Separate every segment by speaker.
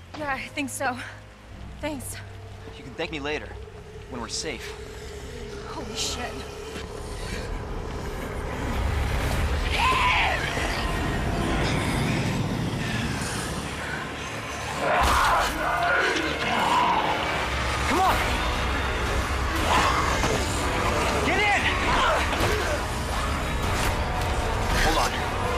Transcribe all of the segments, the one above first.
Speaker 1: Yeah, I think so. Thanks.
Speaker 2: You can thank me later, when we're safe.
Speaker 1: Holy shit.
Speaker 2: Come on! Get in! Hold on.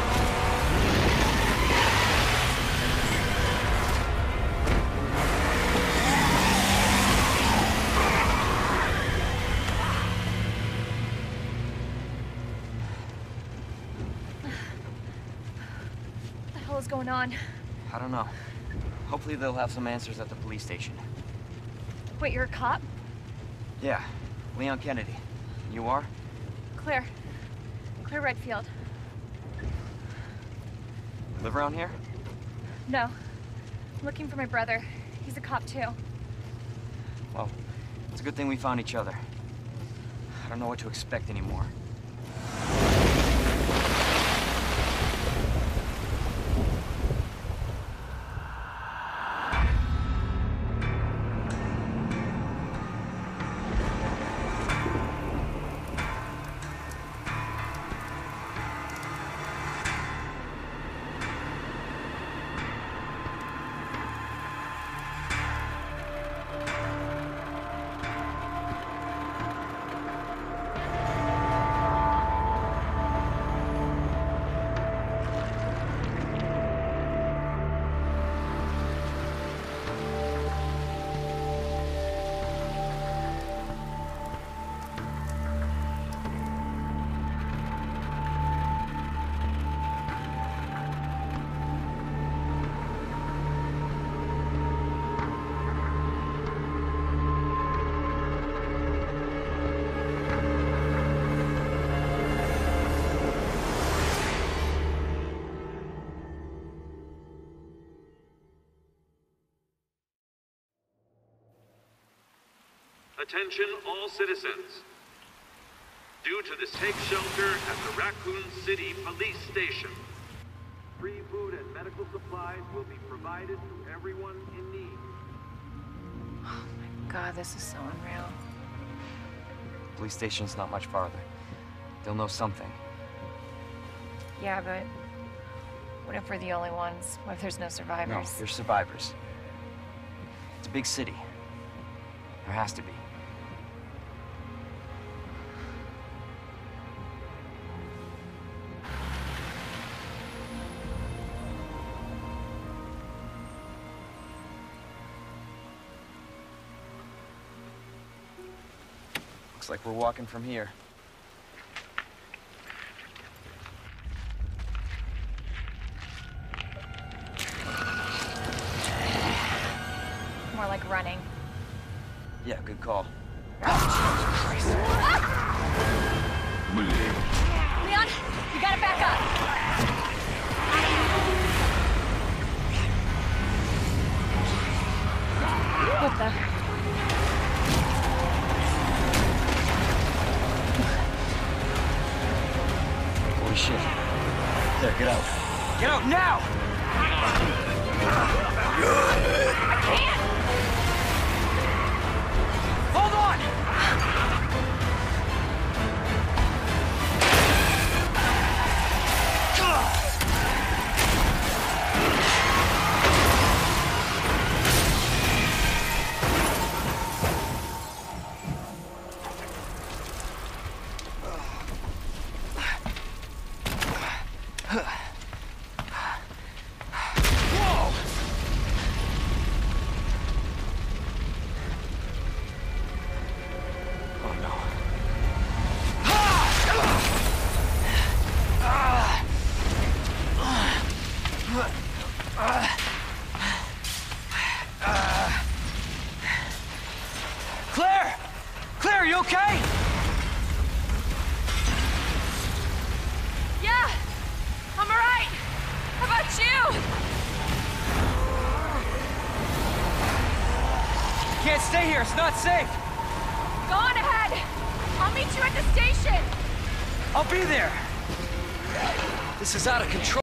Speaker 1: What the hell is going on?
Speaker 2: I don't know. Hopefully they'll have some answers at the police station.
Speaker 1: Wait, you're a cop?
Speaker 2: Yeah, Leon Kennedy. You are?
Speaker 1: Claire. Claire Redfield.
Speaker 2: Live around here?
Speaker 1: No. I'm looking for my brother. He's a cop too.
Speaker 2: Well, it's a good thing we found each other. I don't know what to expect anymore.
Speaker 3: Attention all citizens. Due to the safe shelter at the Raccoon City Police Station, free food and medical supplies will be provided to everyone in need.
Speaker 1: Oh my god, this is so unreal.
Speaker 2: Police station's not much farther. They'll know something.
Speaker 1: Yeah, but what if we're the only ones? What if there's no
Speaker 2: No,
Speaker 1: survivors?
Speaker 2: there's survivors. It's a big city. There has to be. Looks like we're walking from here.
Speaker 1: More like running.
Speaker 2: Yeah, good call.
Speaker 1: Leon, you gotta back up. What the?
Speaker 2: Holy shit. There, get out. Get out now!
Speaker 1: I can't!
Speaker 2: Hold on! Claire! Claire, are you okay?
Speaker 1: Yeah, I'm alright. How about you?
Speaker 2: Can't stay here, it's not safe.
Speaker 1: Go on ahead. I'll meet you at the station.
Speaker 2: I'll be there. This is out of control.